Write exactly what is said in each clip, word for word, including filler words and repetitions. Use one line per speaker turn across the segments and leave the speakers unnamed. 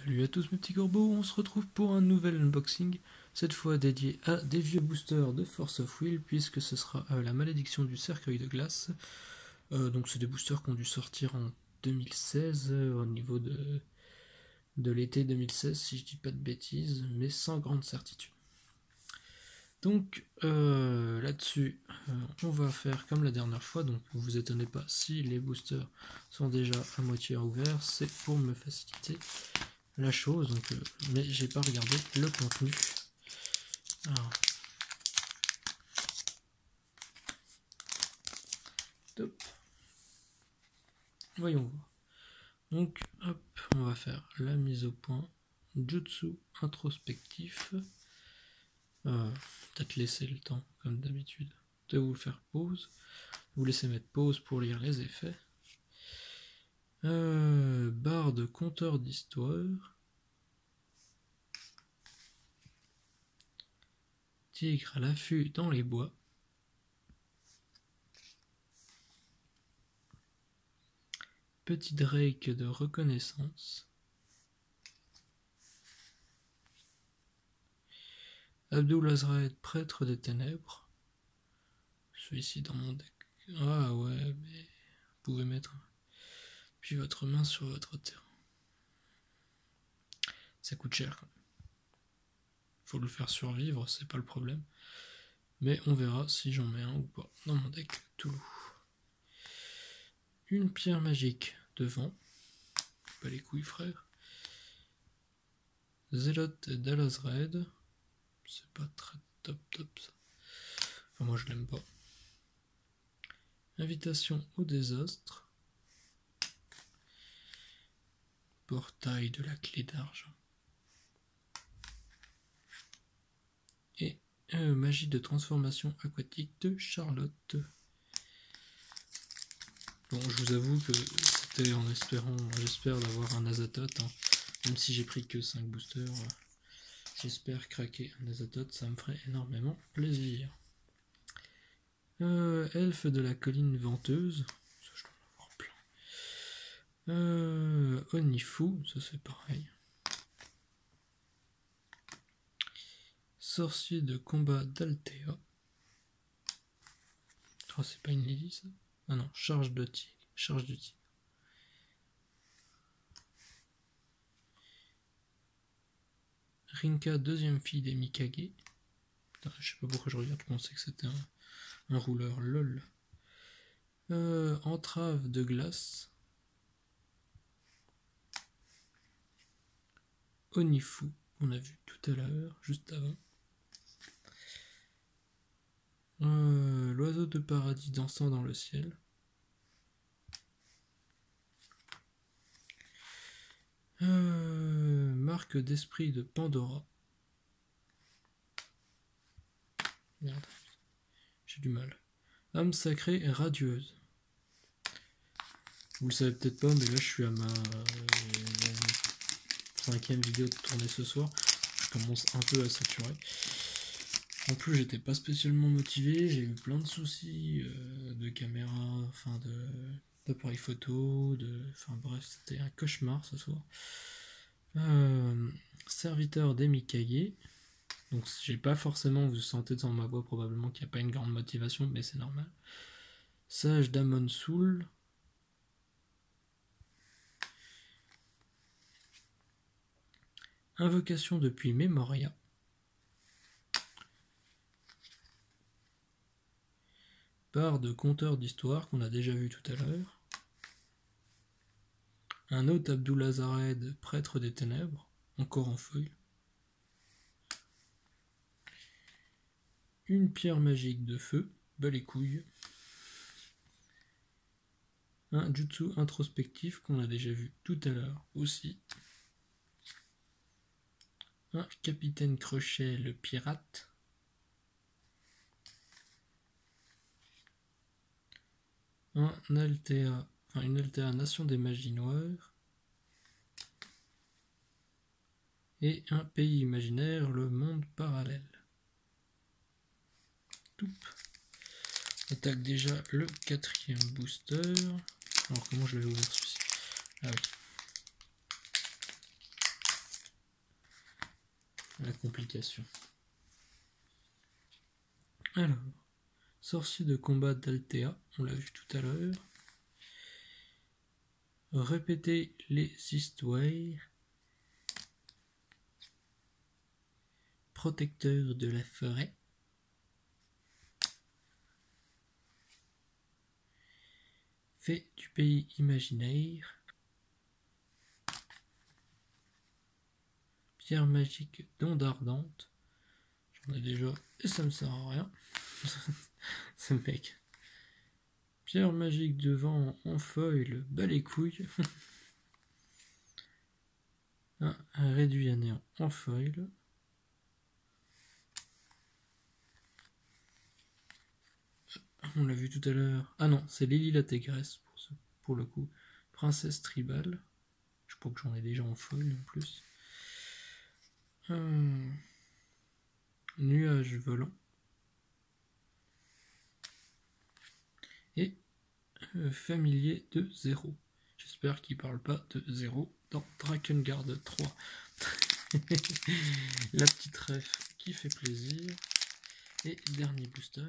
Salut à tous mes petits corbeaux, on se retrouve pour un nouvel unboxing, cette fois dédié à des vieux boosters de Force of Will, puisque ce sera à la malédiction du cercueil de glace. Euh, donc c'est des boosters qui ont dû sortir en deux mille seize, euh, au niveau de, de l'été deux mille seize, si je dis pas de bêtises, mais sans grande certitude. Donc euh, là-dessus, euh, on va faire comme la dernière fois, donc vous vous étonnez pas si les boosters sont déjà à moitié ouverts, c'est pour me faciliter la chose, donc, euh, mais j'ai pas regardé le contenu. Alors, top. Voyons voir. Donc, hop, on va faire la mise au point. Jutsu introspectif. Euh, Peut-être laisser le temps, comme d'habitude, de vous faire pause. Vous laissez mettre pause pour lire les effets. Euh, barre de compteur d'histoire. Tigre à l'affût dans les bois. Petit Drake de reconnaissance. Abdul Azraed, prêtre des ténèbres. Celui-ci dans mon deck. Ah ouais, mais vous pouvez mettre puis votre main sur votre terrain. Ça coûte cher quand même. Faut le faire survivre, c'est pas le problème. Mais on verra si j'en mets un ou pas dans mon deck Toulouse. Une pierre magique devant. Pas les couilles frère. Zélote d'Al-Azraed. C'est pas très top top ça. Enfin moi je l'aime pas. Invitation au désastre. Portail de la clé d'argent. Et euh, magie de transformation aquatique de Charlotte. Bon, je vous avoue que c'était en espérant, j'espère d'avoir un Azatoth, hein. Même si j'ai pris que cinq boosters, euh, j'espère craquer un Azatoth, ça me ferait énormément plaisir. Euh, elfe de la colline venteuse, ça je dois en avoir plein. Euh, Onifu, ça c'est pareil. Sorcier de combat d'Altea. Oh, c'est pas une Lily ça? Ah non, charge de tigre. Charge de tigre. Rinka, deuxième fille des Mikage. Putain, je sais pas pourquoi je regarde, je pensais que c'était un, un rouleur, lol. Euh, entrave de glace. Onifu, on a vu tout à l'heure, juste avant. Euh, L'oiseau de paradis dansant dans le ciel. Euh, marque d'esprit de Pandora. Merde, j'ai du mal. Âme sacrée et radieuse. Vous le savez peut-être pas, mais là je suis à ma euh, cinquième vidéo de tournée ce soir. Je commence un peu à saturer. En plus, j'étais pas spécialement motivé, j'ai eu plein de soucis euh, de caméra, enfin de d'appareil photo, de, enfin bref, c'était un cauchemar ce soir. Euh, serviteur des Mikage. Donc j'ai pas forcément, vous sentez dans ma voix probablement qu'il n'y a pas une grande motivation, mais c'est normal. Sage d'Amon Soul. Invocation depuis Memoria. Barre de compteur d'histoire qu'on a déjà vu tout à l'heure. Un autre Abdul Azraed, prêtre des ténèbres, encore en feuille. Une pierre magique de feu, bas les couilles. Un jutsu introspectif qu'on a déjà vu tout à l'heure aussi. Un capitaine Crochet, le pirate. Un Altea, enfin une Altea Nation des magies noires. Et un pays imaginaire, le monde parallèle. Toup. On attaque déjà le quatrième booster. Alors comment je l'avais ouvert celui-ci? Ah oui. La complication. Alors, sorcier de combat d'Altea, on l'a vu tout à l'heure. Répéter les histoires. Protecteur de la forêt. Fée du pays imaginaire. Pierre magique d'onde ardente. J'en ai déjà et ça me sert à rien. Ce mec. Pierre magique de vent en foil, bas les couilles. un, un réduit à néant en foil. On l'a vu tout à l'heure. Ah non, c'est Lily la Tégresse pour, ce, pour le coup. Princesse tribale. Je crois que j'en ai déjà en foil en plus. Hum. Nuage volant. Et euh, familier de zéro. J'espère qu'il ne parle pas de zéro dans Drakengard trois. La petite ref qui fait plaisir. Et dernier booster.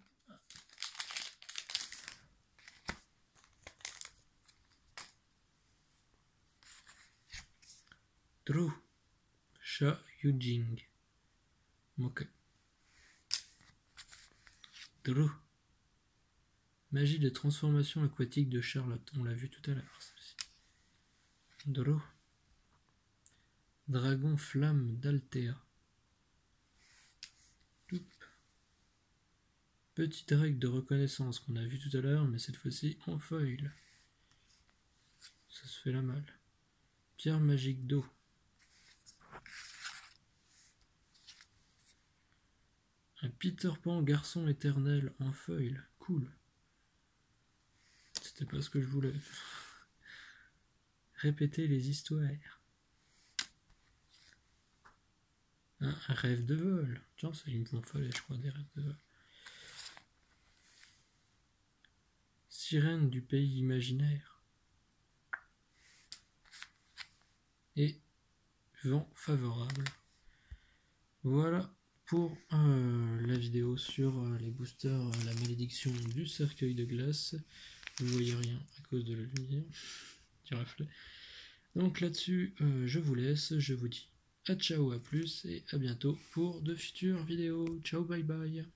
Drew. Sha Yujing. Ok. Drew. Magie de transformation aquatique de Charlotte. On l'a vu tout à l'heure, celle-ci. Drew. Dragon flamme d'Altea. Petite règle de reconnaissance qu'on a vu tout à l'heure, mais cette fois-ci en foil. Ça se fait la malle. Pierre magique d'eau. Un Peter Pan garçon éternel en foil. Cool. C'était pas ce que je voulais. Répéter les histoires. Un rêve de vol. Tiens, ça il me fallait, je crois, des rêves de vol. Sirène du pays imaginaire. Et vent favorable. Voilà pour euh, la vidéo sur euh, les boosters euh, la malédiction du cercueil de glace. Vous ne voyez rien à cause de la lumière, du reflet. Donc là-dessus, euh, je vous laisse, je vous dis à ciao, à plus et à bientôt pour de futures vidéos. Ciao, bye bye.